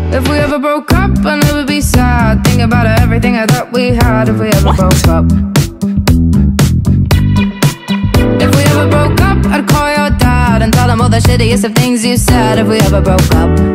If we ever broke up, I never be sad. Think about everything I thought we had. If we ever broke up. If we ever broke up, I'd call your dad and tell him all the shittiest of things you said. If we ever broke up.